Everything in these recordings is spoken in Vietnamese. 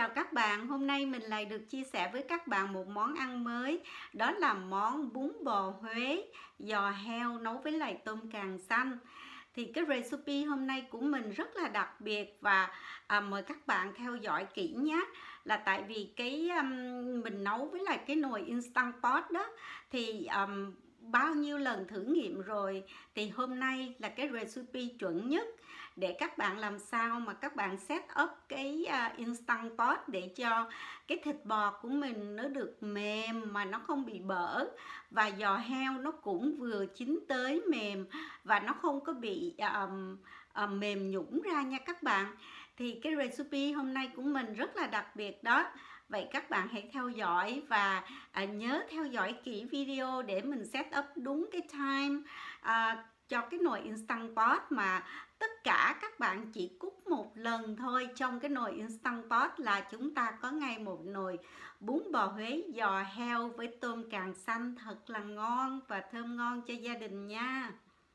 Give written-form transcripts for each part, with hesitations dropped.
chào các bạn, hôm nay mình lại được chia sẻ với các bạn một món ăn mới. Đó là món bún bò Huế, giò heo nấu với lại tôm càng xanh. Thì cái recipe hôm nay của mình rất là đặc biệt và mời các bạn theo dõi kỹ nhé. Là tại vì mình nấu với lại cái nồi Instant Pot đó thì bao nhiêu lần thử nghiệm rồi, thì hôm nay là cái recipe chuẩn nhất để các bạn làm sao mà các bạn set up cái Instant Pot để cho cái thịt bò của mình nó được mềm mà nó không bị bở, và giò heo nó cũng vừa chín tới mềm và nó không có bị mềm nhũn ra nha các bạn. Thì cái recipe hôm nay của mình rất là đặc biệt đó. Vậy các bạn hãy theo dõi và nhớ theo dõi kỹ video để mình set up đúng cái time cho cái nồi Instant Pot, mà tất cả các bạn chỉ cook một lần thôi. Trong cái nồi Instant Pot là chúng ta có ngay một nồi bún bò Huế giò heo với tôm càng xanh thật là ngon và thơm ngon cho gia đình nha.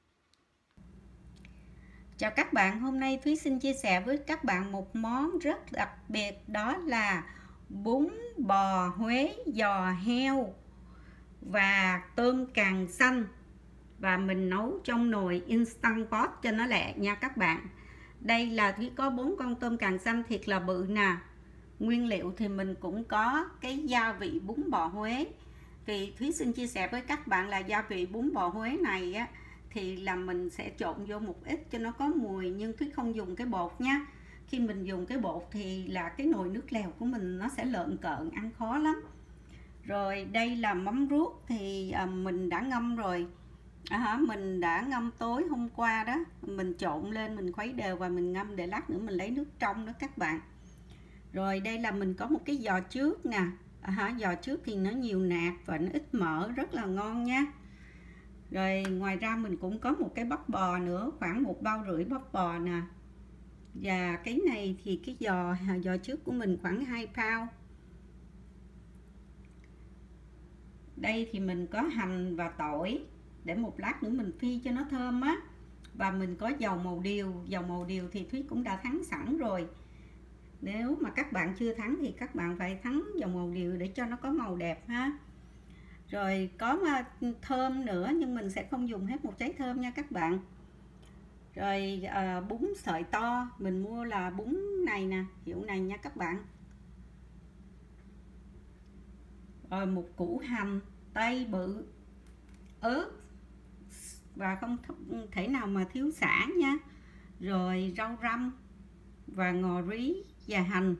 Chào các bạn, hôm nay Thúy xin chia sẻ với các bạn một món rất đặc biệt, đó là bún bò Huế giò heo và tôm càng xanh, và mình nấu trong nồi Instant Pot cho nó lẹ nha các bạn. Đây là Thúy có 4 con tôm càng xanh thiệt là bự nè. Nguyên liệu thì mình cũng có cái gia vị bún bò Huế. Thì Thúy xin chia sẻ với các bạn là gia vị bún bò Huế này á, thì là mình sẽ trộn vô một ít cho nó có mùi, nhưng Thúy không dùng cái bột nha. Khi mình dùng cái bột thì là cái nồi nước lèo của mình nó sẽ lợn cợn, ăn khó lắm. Rồi đây là mắm ruốc thì mình đã ngâm rồi. Mình đã ngâm tối hôm qua đó, mình trộn lên, mình khuấy đều và mình ngâm để lát nữa mình lấy nước trong đó các bạn. Rồi đây là mình có một cái giò trước nè. Giò trước thì nó nhiều nạc và nó ít mỡ, rất là ngon nha. Rồi ngoài ra mình cũng có một cái bắp bò nữa, khoảng 1,5 bao bắp bò nè. Và cái này thì cái giò trước của mình khoảng 2 pound. Đây thì mình có hành và tỏi để một lát nữa mình phi cho nó thơm á. Và mình có dầu màu điều thì Thúy cũng đã thắng sẵn rồi. Nếu mà các bạn chưa thắng thì các bạn phải thắng dầu màu điều để cho nó có màu đẹp ha. Rồi có thơm nữa, nhưng mình sẽ không dùng hết một trái thơm nha các bạn. Rồi bún sợi to, mình mua là bún này nè, hiệu này nha các bạn. Rồi một củ hành tây bự, ớt và không thể nào mà thiếu sả nha. Rồi rau răm và ngò rí và hành,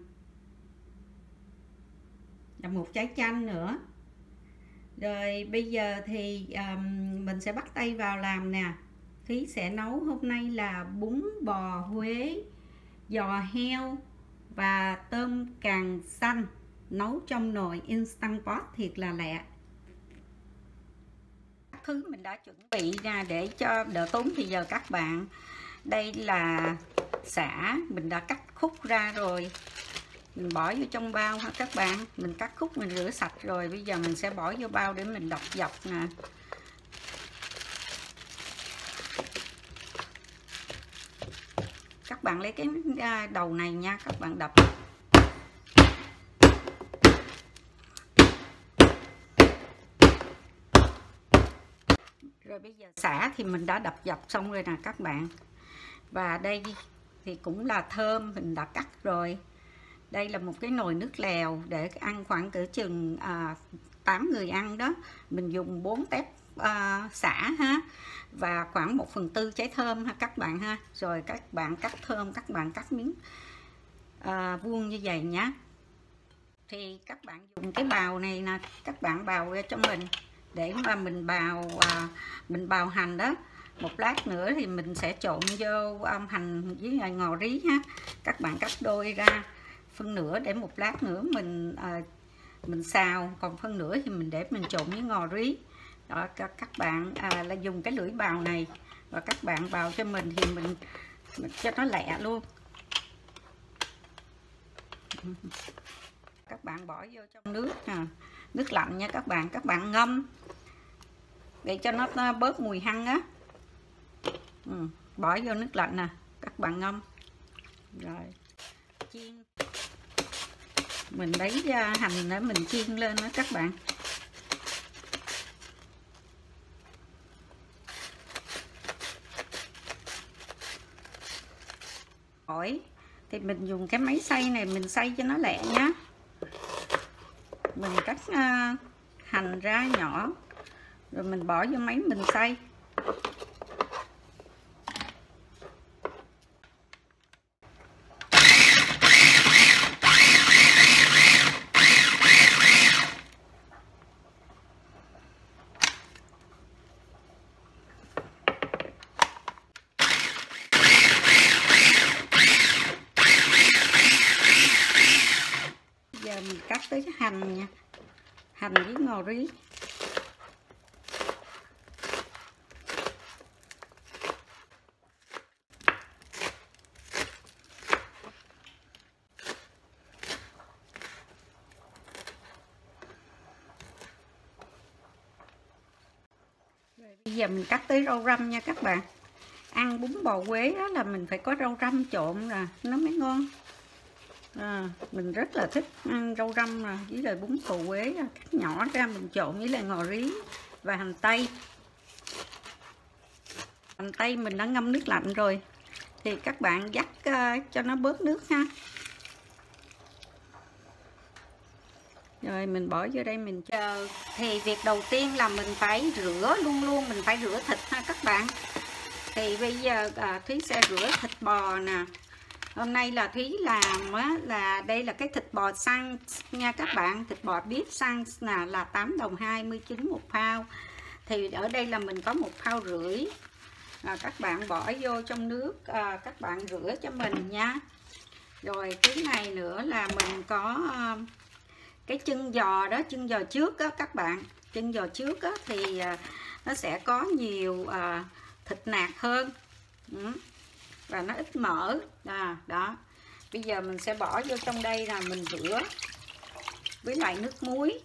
là một trái chanh nữa. Rồi bây giờ thì mình sẽ bắt tay vào làm nè. Thúy sẽ nấu hôm nay là bún bò Huế giò heo và tôm càng xanh, nấu trong nồi Instant Pot thiệt là lẹ. Thứ mình đã chuẩn bị ra để cho đỡ tốn thì giờ các bạn. Đây là sả, mình đã cắt khúc ra rồi, mình bỏ vô trong bao ha các bạn. Mình cắt khúc, mình rửa sạch rồi, bây giờ mình sẽ bỏ vô bao để mình đập dọc nè. Các bạn lấy cái đầu này nha, các bạn đập. Rồi bây giờ sả thì mình đã đập dọc xong rồi nè các bạn. Và đây thì cũng là thơm, mình đã cắt rồi. Đây là một cái nồi nước lèo để ăn khoảng cỡ chừng 8 người ăn đó. Mình dùng 4 tép sả ha, và khoảng 1/4 trái thơm ha các bạn ha. Rồi các bạn cắt thơm, các bạn cắt miếng vuông như vậy nhé. Thì các bạn dùng cái bào này nè, các bạn bào ra cho mình để mà mình bào hành đó. Một lát nữa thì mình sẽ trộn vô hành với ngò rí ha. Các bạn cắt đôi ra phân nửa để một lát nữa mình xào, còn phân nửa thì mình để mình trộn với ngò rí. Đó, các bạn là dùng cái lưỡi bào này, và các bạn bào cho mình thì mình cho nó lẹ luôn. Các bạn bỏ vô trong nước nước lạnh nha các bạn ngâm để cho nó bớt mùi hăng á. Bỏ vô nước lạnh nè, các bạn ngâm rồi chiên. mình lấy hành để mình chiên lên đó các bạn. Hỏi thì mình dùng cái máy xay này mình xay cho nó lẹ nhé. Mình cắt hành ra nhỏ rồi mình bỏ vô máy mình xay. Giờ mình cắt tới cái hành nha, hành với ngò rí. Bây giờ mình cắt tới rau răm nha các bạn. Ăn bún bò Huế đó là mình phải có rau răm trộn nè, nó mới ngon. Mình rất là thích ăn rau răm nè, với lại bún bò Huế cắt nhỏ ra mình trộn với lại ngò rí và hành tây. Hành tây mình đã ngâm nước lạnh rồi thì các bạn vắt cho nó bớt nước ha. Rồi mình bỏ vô đây mình chờ. Thì việc đầu tiên là mình phải rửa, luôn mình phải rửa thịt ha các bạn. Thì bây giờ Thúy sẽ rửa thịt bò nè. Hôm nay là Thúy làm là đây là cái thịt bò săn nha các bạn. Thịt bò beef săn là 8,29 đồng một pound. Thì ở đây là mình có 1,5 pound. Các bạn bỏ vô trong nước, các bạn rửa cho mình nha. Rồi cái này nữa là mình có cái chân giò đó, chân giò trước đó các bạn. Chân giò trước đó thì nó sẽ có nhiều thịt nạc hơn và nó ít mỡ. Đó. Bây giờ mình sẽ bỏ vô trong đây là mình rửa với lại nước muối.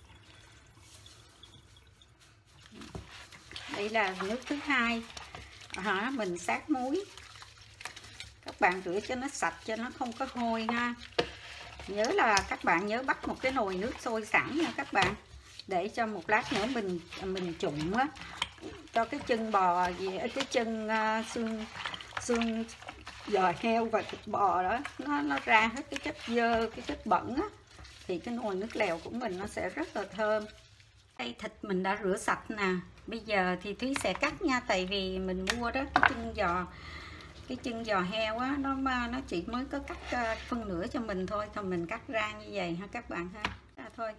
Đây là nước thứ hai. Mình sát muối. Các bạn rửa cho nó sạch cho nó không có hôi ha. Nhớ là các bạn nhớ bắt một cái nồi nước sôi sẵn nha các bạn, để cho một lát nữa mình trụng á, cho cái chân bò gì cái chân xương giò heo và thịt bò đó nó ra hết cái chất dơ, cái chất bẩn á, thì cái nồi nước lèo của mình nó sẽ rất là thơm. Đây thịt mình đã rửa sạch nè. Bây giờ thì Thúy sẽ cắt nha, tại vì mình mua đó cái chân giò heo á, nó chỉ mới có cắt phân nửa cho mình thôi, thì mình cắt ra như vậy ha các bạn ha. Thôi.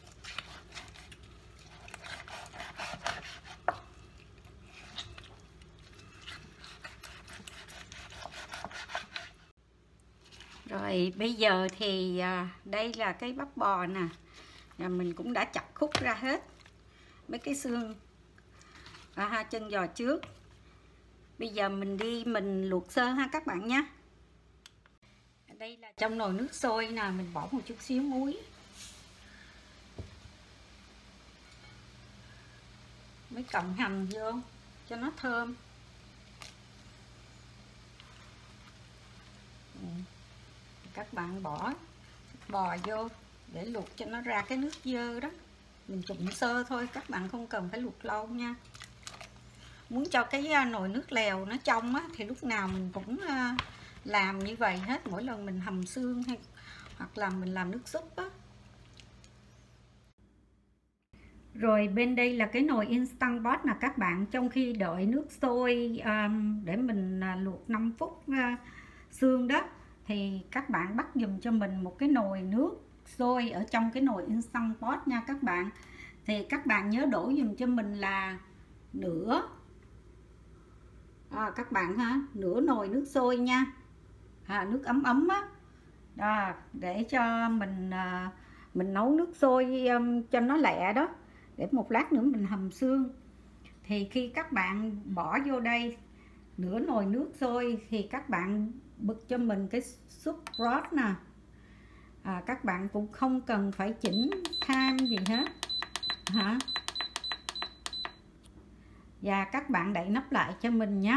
Rồi bây giờ thì đây là cái bắp bò nè. Mình cũng đã chặt khúc ra hết mấy cái xương chân giò trước. Bây giờ mình luộc sơ ha các bạn nhé. Đây là trong nồi nước sôi nè, mình bỏ một chút xíu muối, mấy cọng hành vô cho nó thơm. Các bạn bỏ bò vô để luộc cho nó ra cái nước dơ đó. Mình trụng sơ thôi, các bạn không cần phải luộc lâu nha. Muốn cho cái nồi nước lèo nó trong á, thì lúc nào mình cũng làm như vậy hết, mỗi lần mình hầm xương hay hoặc là mình làm nước súp á. Rồi bên đây là cái nồi Instant Pot nè các bạn. Trong khi đợi nước sôi để mình luộc 5 phút xương đó, thì các bạn bắt giùm cho mình một cái nồi nước sôi ở trong cái nồi Instant Pot nha các bạn. Thì các bạn nhớ đổ giùm cho mình là nửa các bạn ha, nửa nồi nước sôi nha, nước ấm ấm á. Đó, để cho mình nấu nước sôi cho nó lẹ đó, để một lát nữa mình hầm xương. Thì khi các bạn bỏ vô đây nửa nồi nước sôi thì các bạn bực cho mình cái súp broth nè. Các bạn cũng không cần phải chỉnh tham gì hết và các bạn đậy nắp lại cho mình nhé.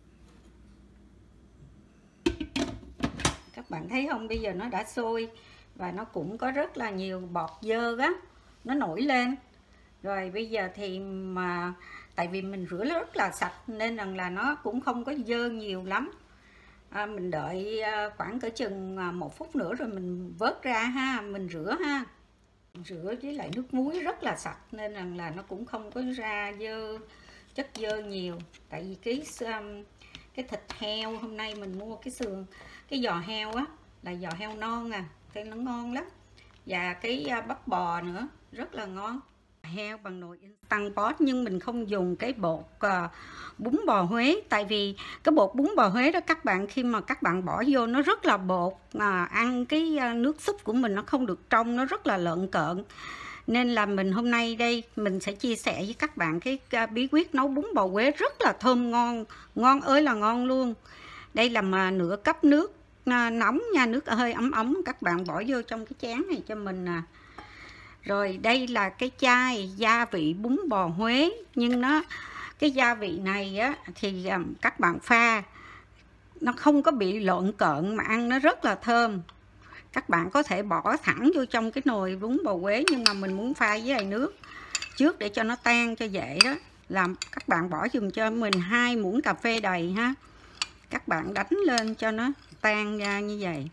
Các bạn thấy không, bây giờ nó đã sôi và nó cũng có rất là nhiều bọt dơ á, nó nổi lên. Rồi bây giờ thì mà tại vì mình rửa rất là sạch nên rằng là nó cũng không có dơ nhiều lắm. Mình đợi khoảng cỡ chừng 1 phút nữa rồi mình vớt ra ha, mình rửa ha. Rửa với lại nước muối rất là sạch nên rằng là nó cũng không có ra dơ, chất dơ nhiều. Tại vì cái thịt heo hôm nay mình mua cái sườn, cái giò heo á là giò heo non thì nó ngon lắm. Và cái bắp bò nữa rất là ngon. Heo bằng nồi Instant Pot, nhưng mình không dùng cái bột bún bò Huế. Tại vì cái bột bún bò Huế đó các bạn, khi mà các bạn bỏ vô nó rất là bột, ăn cái nước súp của mình nó không được trong, nó rất là lợn cợn. Nên là mình hôm nay đây mình sẽ chia sẻ với các bạn cái bí quyết nấu bún bò Huế rất là thơm ngon, ngon ơi là ngon luôn. Đây là nửa cốc nước nóng nha, nước hơi ấm ấm, các bạn bỏ vô trong cái chén này cho mình nè. Rồi đây là cái chai gia vị bún bò Huế, nhưng cái gia vị này á thì các bạn pha nó không có bị lợn cợn mà ăn nó rất là thơm. Các bạn có thể bỏ thẳng vô trong cái nồi bún bò Huế, nhưng mà mình muốn pha với lại nước trước để cho nó tan cho dễ đó. Làm các bạn bỏ dùm cho mình 2 muỗng cà phê đầy ha. Các bạn đánh lên cho nó tan ra như vậy.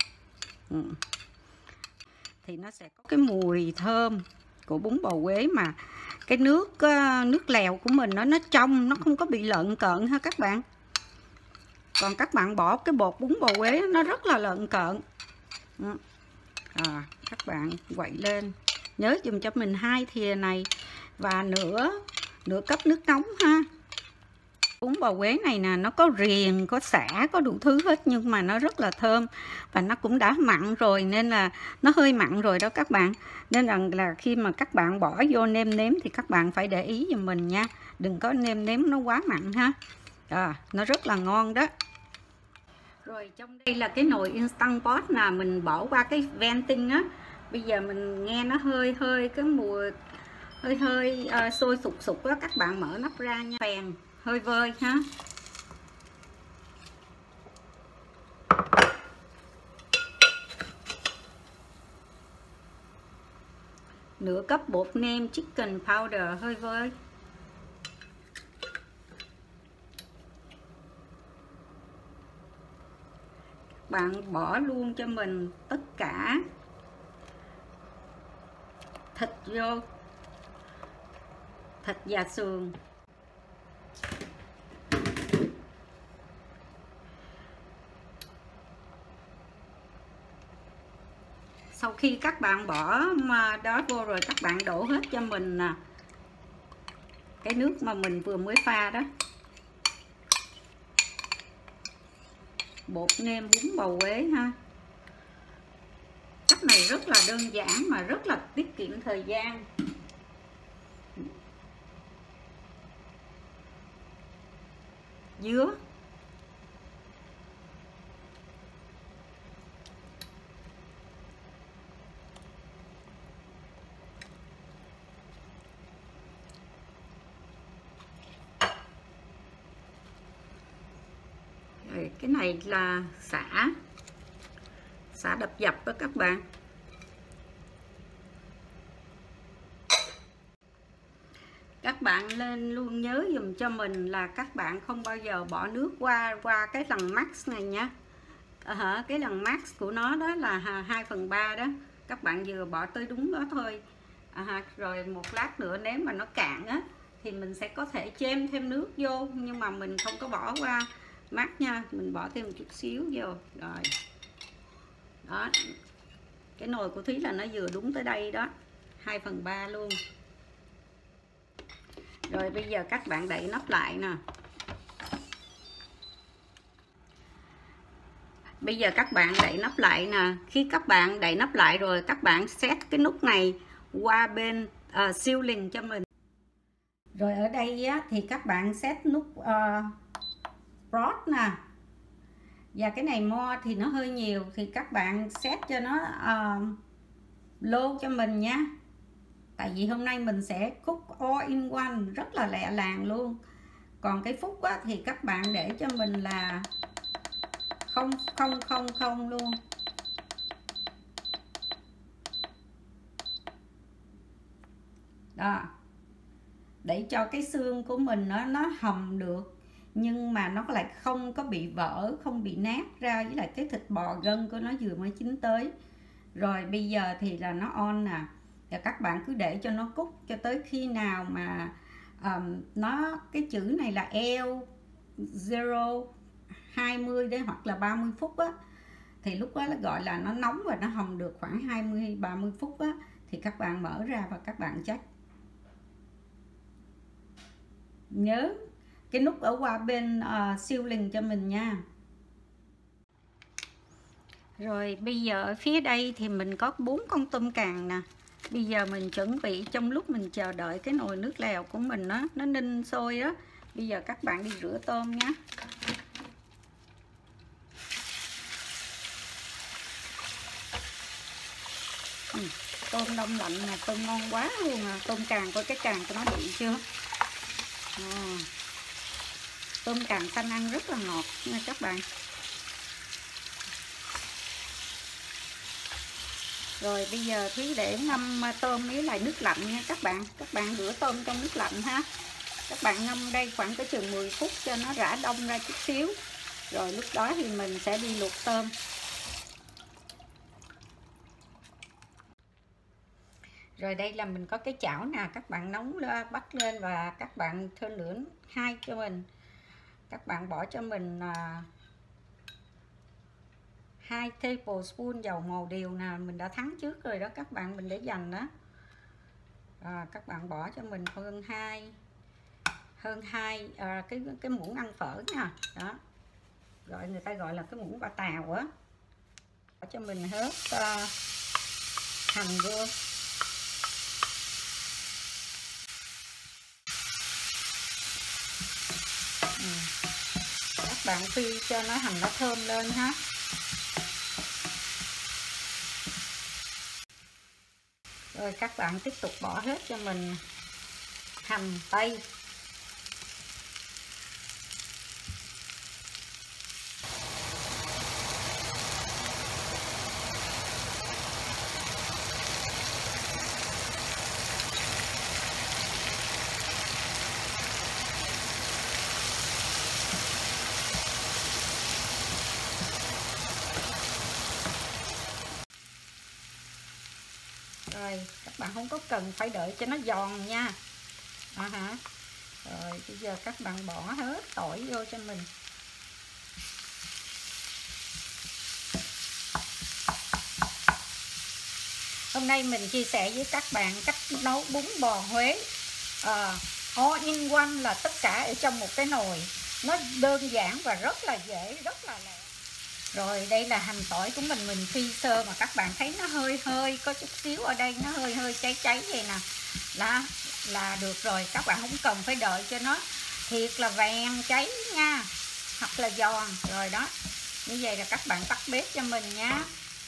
Thì nó sẽ có cái mùi thơm của bún bò Huế, mà cái nước lèo của mình nó trong, nó không có bị lợn cợn ha các bạn. Còn các bạn bỏ cái bột bún bò Huế nó rất là lợn cợn. Các bạn quậy lên, nhớ dùm cho mình 2 thìa này và nửa cốc nước nóng ha. Bún bò Huế này nè, nó có riềng, có sả, có đủ thứ hết, nhưng mà nó rất là thơm. Và nó cũng đã mặn rồi, nên là nó hơi mặn rồi đó các bạn. Nên là khi mà các bạn bỏ vô nêm nếm thì các bạn phải để ý giùm mình nha. Đừng có nêm nếm nó quá mặn ha. Nó rất là ngon đó. Rồi trong đây là cái nồi Instant Pot nè, mình bỏ qua cái venting á. Bây giờ mình nghe nó hơi cái mùi hơi sôi sục sục á, các bạn mở nắp ra nha. Phèn hơi vơi ha. Nửa cốc bột nêm chicken powder hơi vơi. Bạn bỏ luôn cho mình tất cả thịt vô, thịt và sườn. Sau khi các bạn bỏ đó vô rồi, các bạn đổ hết cho mình nè cái nước mà mình vừa mới pha đó, bột nêm bún bò Huế ha. Cách này rất là đơn giản mà rất là tiết kiệm thời gian. Dứa, rồi cái này là xả đập dập đó các bạn. Các bạn lên luôn nhớ dùm cho mình là các bạn không bao giờ bỏ nước qua cái lần max này nha. Cái lần max của nó đó là 2/3 đó. Các bạn vừa bỏ tới đúng đó thôi. Rồi một lát nữa nếu mà nó cạn á thì mình sẽ có thể chêm thêm nước vô, nhưng mà mình không có bỏ qua max nha, mình bỏ thêm một chút xíu vô. Rồi đó, cái nồi của Thúy là nó vừa đúng tới đây đó, 2/3 luôn. Rồi bây giờ các bạn đậy nắp lại nè. Bây giờ các bạn đậy nắp lại nè. Khi các bạn đậy nắp lại rồi, các bạn set cái nút này qua bên ceiling cho mình. Rồi ở đây á, thì các bạn set nút broad nè. Và cái này more thì nó hơi nhiều, thì các bạn set cho nó low cho mình nhé. Tại vì hôm nay mình sẽ cook all in one, rất là lẹ làng luôn. Còn cái phút á, thì các bạn để cho mình là 0,000 luôn. đó, để cho cái xương của mình nó hầm được, nhưng mà nó lại không có bị vỡ, không bị nát ra, với lại cái thịt bò gân của nó vừa mới chín tới. Rồi bây giờ thì là nó on nè, và các bạn cứ để cho nó cúc cho tới khi nào mà nó cái chữ này là L0 20 đến hoặc là 30 phút á, thì lúc đó là gọi là nó nóng và nó hầm được khoảng 20-30 phút á, thì các bạn mở ra và các bạn check. Nhớ cái nút ở qua bên ceiling cho mình nha. Rồi bây giờ ở phía đây thì mình có 4 con tôm càng nè. Bây giờ mình chuẩn bị, trong lúc mình chờ đợi cái nồi nước lèo của mình nó ninh sôi đó, bây giờ các bạn đi rửa tôm nhé. Tôm đông lạnh mà tôm ngon quá luôn à. Tôm càng, coi cái càng của nó bị chưa. Tôm càng xanh ăn rất là ngọt nha các bạn. Rồi bây giờ Thúy để ngâm tôm với lại nước lạnh nha các bạn. Các bạn rửa tôm trong nước lạnh ha. Các bạn ngâm đây khoảng có chừng 10 phút cho nó rã đông ra chút xíu. Rồi lúc đó thì mình sẽ đi luộc tôm. Rồi đây là mình có cái chảo nè, các bạn nóng lên, bắt lên và các bạn thêm lửa 2 cho mình. Các bạn bỏ cho mình 2 tablespoon dầu màu điều nè, mình đã thắng trước rồi đó các bạn, mình để dành đó. Các bạn bỏ cho mình hơn hai cái muỗng ăn phở nha. Đó. Người ta gọi là cái muỗng ba tàu á. Bỏ cho mình hớt hành vô. Các bạn phi cho nó hành nó thơm lên ha. Rồi các bạn tiếp tục bỏ hết cho mình hành tây. Rồi các bạn không có cần phải đợi cho nó giòn nha. Rồi bây giờ các bạn bỏ hết tỏi vô cho mình. Hôm nay mình chia sẻ với các bạn cách nấu bún bò Huế all in one, là tất cả ở trong một cái nồi. Nó đơn giản và rất là dễ, rất là lẹ. Rồi đây là hành tỏi của mình phi sơ mà các bạn thấy nó hơi có chút xíu ở đây, nó hơi cháy vậy nè, là được rồi. Các bạn không cần phải đợi cho nó thiệt là vàng cháy nha, hoặc là giòn. Rồi đó, như vậy là các bạn tắt bếp cho mình nha.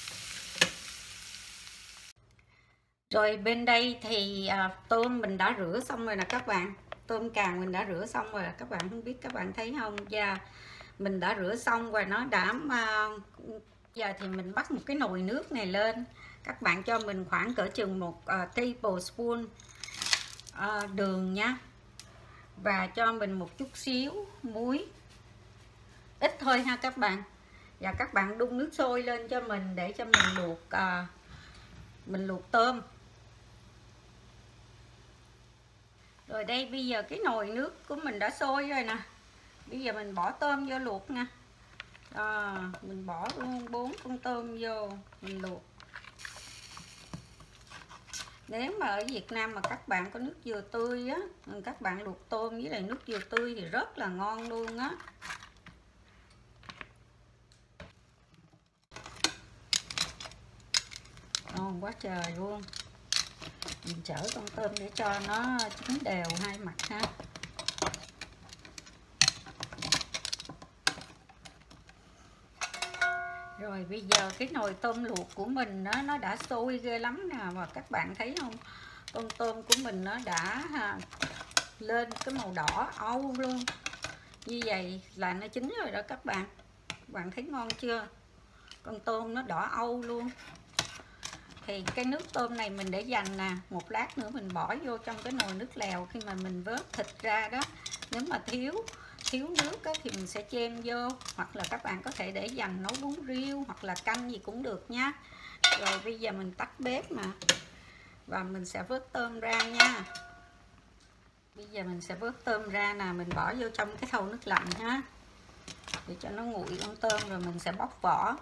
Rồi bên đây thì tôm mình đã rửa xong rồi nè các bạn. Tôm càng mình đã rửa xong rồi, các bạn không biết các bạn thấy không? Mình đã rửa xong và nó đã giờ thì mình bắt một cái nồi nước này lên. Các bạn cho mình khoảng cỡ chừng 1 tablespoon đường nha, và cho mình một chút xíu muối, ít thôi ha các bạn. Và các bạn đun nước sôi lên cho mình để cho mình luộc tôm. Rồi đây bây giờ cái nồi nước của mình đã sôi rồi nè. Bây giờ mình bỏ tôm vô luộc nha. Mình bỏ luôn 4 con tôm vô mình luộc. Nếu mà ở Việt Nam mà các bạn có nước dừa tươi á, các bạn luộc tôm với lại nước dừa tươi thì rất là ngon luôn á. Ngon quá trời luôn. Mình chở con tôm để cho nó chín đều hai mặt ha. Rồi bây giờ cái nồi tôm luộc của mình nó đã sôi ghê lắm nè, mà các bạn thấy không, con tôm của mình nó đã lên cái màu đỏ âu luôn. Như vậy là nó chín rồi đó các bạn. Các bạn thấy ngon chưa? Con tôm nó đỏ âu luôn. Thì cái nước tôm này mình để dành nè, một lát nữa mình bỏ vô trong cái nồi nước lèo khi mà mình vớt thịt ra đó. Nếu mà thiếu nước đó, thì mình sẽ chem vô, hoặc là các bạn có thể để dành nấu bún riêu hoặc là canh gì cũng được nha. Rồi bây giờ mình tắt bếp nè, và mình sẽ vớt tôm ra nha. Bây giờ mình sẽ vớt tôm ra nè, mình bỏ vô trong cái thau nước lạnh ha, để cho nó nguội con tôm, rồi mình sẽ bóc vỏ.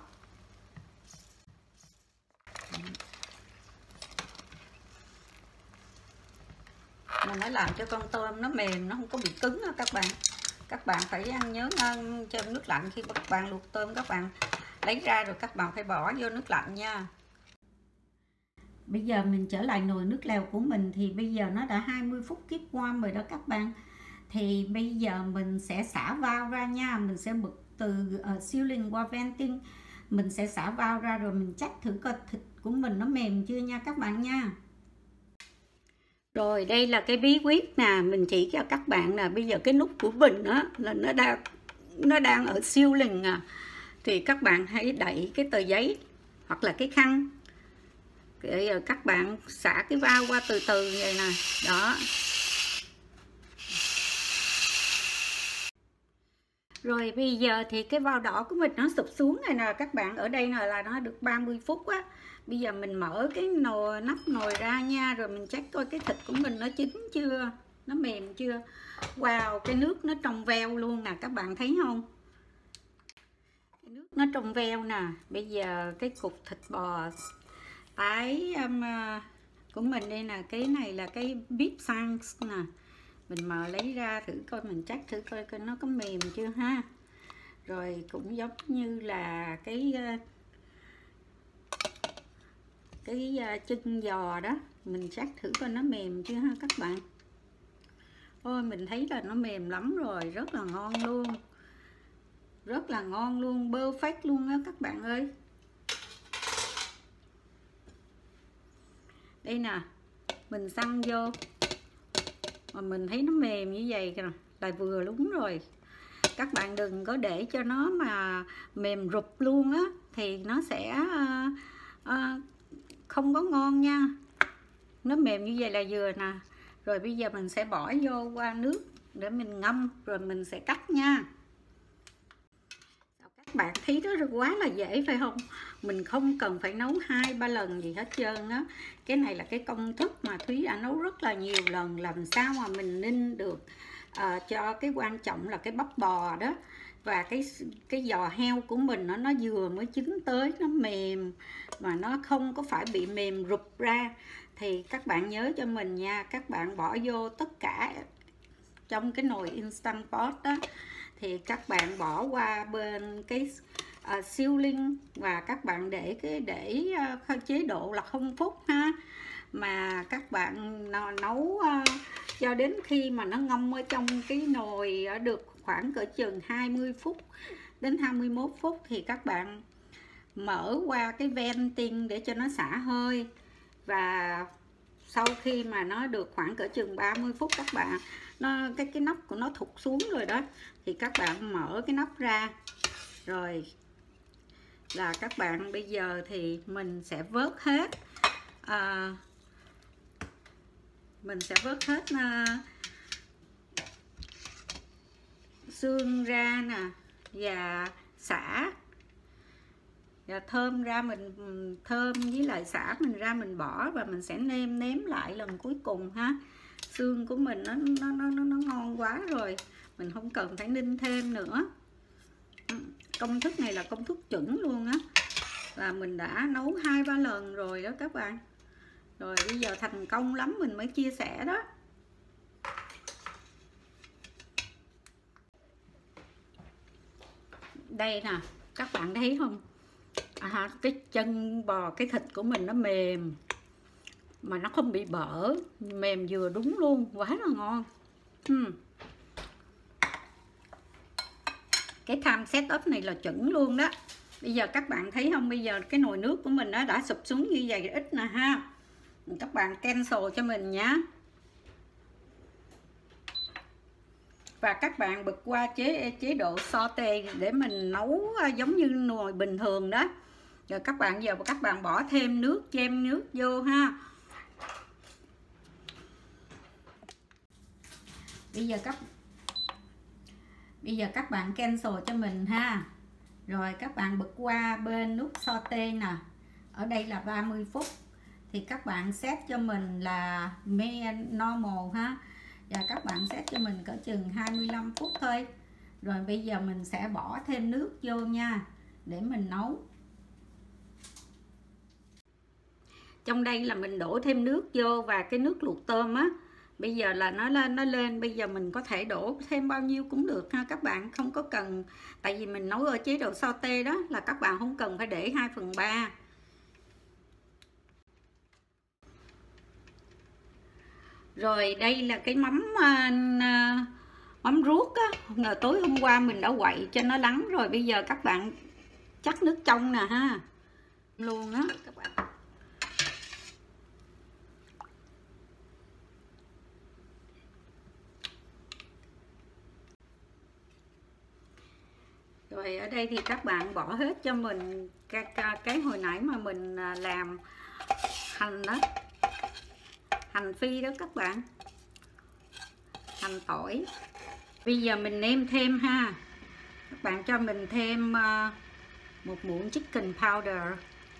Mà nó làm cho con tôm nó mềm, nó không có bị cứng đó các bạn. Các bạn phải nhớ trong nước lạnh, khi các bạn luộc tôm các bạn lấy ra rồi các bạn phải bỏ vô nước lạnh nha. Bây giờ mình trở lại nồi nước lèo của mình, thì bây giờ nó đã 20 phút tiếp qua rồi đó các bạn. Thì bây giờ mình sẽ xả vào ra nha, mình sẽ bật từ sealing qua venting. Mình sẽ xả vào ra rồi mình check thử coi thịt của mình nó mềm chưa nha các bạn nha. Rồi đây là cái bí quyết nè, mình chỉ cho các bạn nè. Bây giờ cái nút của mình á là nó đang ở sealing à. Thì các bạn hãy đẩy cái tờ giấy hoặc là cái khăn, để các bạn xả cái vào qua từ từ vậy nè. Đó. Rồi bây giờ thì cái vào đỏ của mình nó sụp xuống này nè các bạn. Ở đây là nó được 30 phút á. Bây giờ mình mở cái nắp nồi ra nha, rồi mình check coi cái thịt của mình nó chín chưa, nó mềm chưa. Wow, cái nước nó trong veo luôn nè, các bạn thấy không? Cái nước nó trong veo nè. Bây giờ cái cục thịt bò tái của mình đây nè, cái này là cái beef shanks nè. Mình mở lấy ra thử coi, mình check thử coi nó có mềm chưa ha. Rồi cũng giống như là cái chân giò đó, mình check thử coi nó mềm chưa ha các bạn. Ôi mình thấy là nó mềm lắm rồi, rất là ngon luôn. Rất là ngon luôn, perfect luôn á các bạn ơi. Đây nè, mình xăng vô mà mình thấy nó mềm như vậy kìa, là vừa đúng rồi. Các bạn đừng có để cho nó mà mềm rụp luôn á, thì nó sẽ không có ngon nha. Nó mềm như vậy là vừa nè. Rồi bây giờ mình sẽ bỏ vô qua nước để mình ngâm, rồi mình sẽ cắt nha. Các bạn thấy đó quá là dễ phải không? Mình không cần phải nấu 2-3 lần gì hết trơn á. Cái này là cái công thức mà Thúy đã nấu rất là nhiều lần. Làm sao mà mình ninh được cho cái quan trọng là cái bắp bò đó, và cái giò heo của mình nó vừa mới chín tới, nó mềm mà nó không có phải bị mềm rụp ra. Thì các bạn nhớ cho mình nha, các bạn bỏ vô tất cả trong cái nồi Instant Pot đó, thì các bạn bỏ qua bên cái sealing, và các bạn để chế độ là 0 phút ha. Mà các bạn nấu cho đến khi mà nó ngâm ở trong cái nồi được khoảng cỡ chừng 20 phút đến 21 phút thì các bạn mở qua cái venting để cho nó xả hơi. Và sau khi mà nó được khoảng cỡ chừng 30 phút các bạn, cái nắp của nó thụt xuống rồi đó, thì các bạn mở cái nắp ra. Rồi là các bạn bây giờ thì mình sẽ vớt hết xương ra nè, và sả và thơm ra. Mình thơm với lại sả mình ra mình bỏ, và mình sẽ nêm lại lần cuối cùng ha. Xương của mình nó ngon quá rồi, mình không cần phải ninh thêm nữa. Công thức này là công thức chuẩn luôn á, là mình đã nấu 2-3 lần rồi đó các bạn. Rồi bây giờ thành công lắm mình mới chia sẻ đó. Đây nè, các bạn thấy không? Cái chân bò, cái thịt của mình nó mềm mà nó không bị bở, mềm vừa đúng luôn, quá là ngon. Cái time setup này là chuẩn luôn đó. Bây giờ các bạn thấy không, bây giờ cái nồi nước của mình nó đã sụp xuống như vậy ít nè ha. Các bạn cancel cho mình nhé. Và các bạn bật qua chế độ saute để mình nấu giống như nồi bình thường đó. Rồi các bạn giờ các bạn bỏ thêm nước, chem nước vô ha. Bây giờ các bạn cancel cho mình ha. Rồi các bạn bật qua bên nút saute nè. Ở đây là 30 phút. Thì các bạn set cho mình là normal ha. Và các bạn set cho mình cỡ chừng 25 phút thôi. Rồi bây giờ mình sẽ bỏ thêm nước vô nha, để mình nấu. Trong đây là mình đổ thêm nước vô và cái nước luộc tôm á. Bây giờ là nó lên, bây giờ mình có thể đổ thêm bao nhiêu cũng được ha các bạn, không có cần, tại vì mình nấu ở chế độ saute đó, là các bạn không cần phải để 2/3. Rồi đây là cái mắm ruốc á, ngày tối hôm qua mình đã quậy cho nó lắng rồi, bây giờ các bạn chắc nước trong nè ha, luôn á các bạn. Rồi ở đây thì các bạn bỏ hết cho mình cái hồi nãy mà mình làm hành đó, hành phi đó các bạn, hành tỏi. Bây giờ mình nêm thêm ha, các bạn cho mình thêm 1 muỗng chicken powder,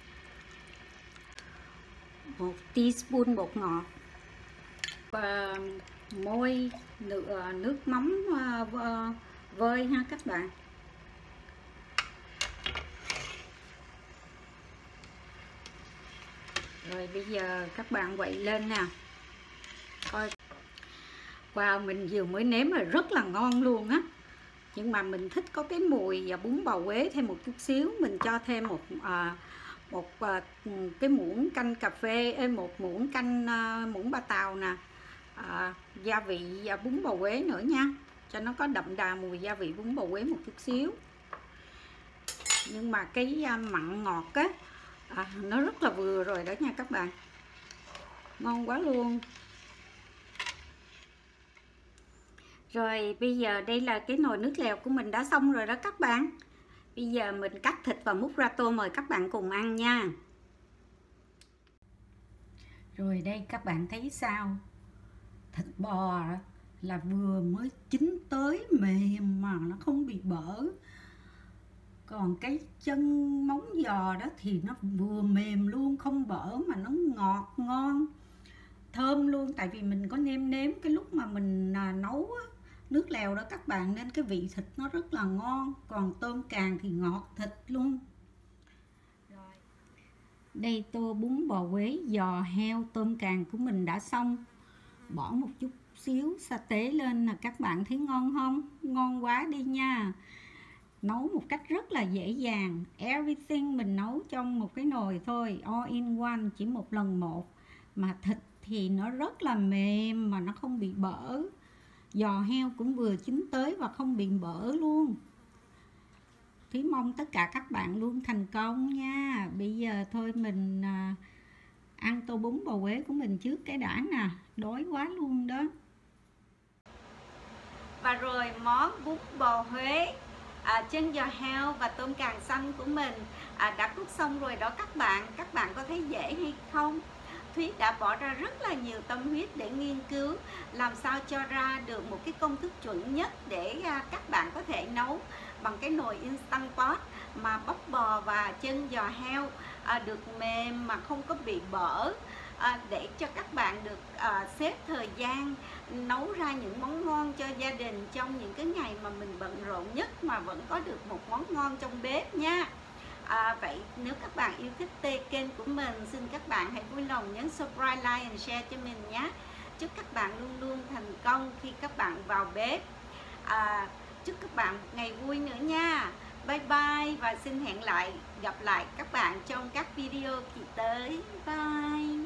1 teaspoon bột ngọt và nước mắm vơi ha các bạn. Rồi bây giờ các bạn quậy lên nè, coi. Wow, mình vừa mới nếm là rất là ngon luôn á. Nhưng mà mình thích có cái mùi và bún bò Huế thêm một chút xíu. Mình cho thêm một cái muỗng canh cà phê, một muỗng canh muỗng ba tàu nè, gia vị và bún bò Huế nữa nha, cho nó có đậm đà mùi gia vị bún bò Huế một chút xíu. Nhưng mà cái mặn ngọt á, nó rất là vừa rồi đó nha các bạn, ngon quá luôn. Rồi bây giờ đây là cái nồi nước lèo của mình đã xong rồi đó các bạn. Bây giờ mình cắt thịt và múc ra tô, mời các bạn cùng ăn nha. Rồi đây các bạn thấy sao? Thịt bò là vừa mới chín tới, mềm mà nó không bị bở. Còn cái chân móng giò đó thì nó vừa mềm luôn, không bở mà nó ngọt ngon, thơm luôn. Tại vì mình có nêm cái lúc mà mình nấu nước lèo đó các bạn, nên cái vị thịt nó rất là ngon. Còn tôm càng thì ngọt thịt luôn. Rồi đây tô bún bò Huế giò heo tôm càng của mình đã xong. Bỏ một chút xíu sa tế lên là các bạn thấy ngon không? Ngon quá đi nha. Nấu một cách rất là dễ dàng. Everything mình nấu trong một cái nồi thôi, all in one, chỉ một lần một. Mà thịt thì nó rất là mềm mà nó không bị bở. Giò heo cũng vừa chín tới và không bị bở luôn. Thúy mong tất cả các bạn luôn thành công nha. Bây giờ thôi mình ăn tô bún bò Huế của mình trước cái đã nè, đói quá luôn đó. Và rồi món bún bò Huế chân giò heo và tôm càng xanh của mình đã cook xong rồi đó các bạn. Các bạn có thấy dễ hay không? Thúy đã bỏ ra rất là nhiều tâm huyết để nghiên cứu làm sao cho ra được một cái công thức chuẩn nhất để các bạn có thể nấu bằng cái nồi Instant Pot mà bắp bò và chân giò heo được mềm mà không có bị bở, để cho các bạn được xếp thời gian nấu ra những món ngon cho gia đình trong những cái ngày mà mình bận rộn nhất, mà vẫn có được một món ngon trong bếp nha. Vậy nếu các bạn yêu thích kênh của mình, xin các bạn hãy vui lòng nhấn subscribe, like and share cho mình nhé. Chúc các bạn luôn luôn thành công khi các bạn vào bếp. Chúc các bạn một ngày vui nữa nha. Bye bye và xin hẹn gặp lại các bạn trong các video kỳ tới. Bye.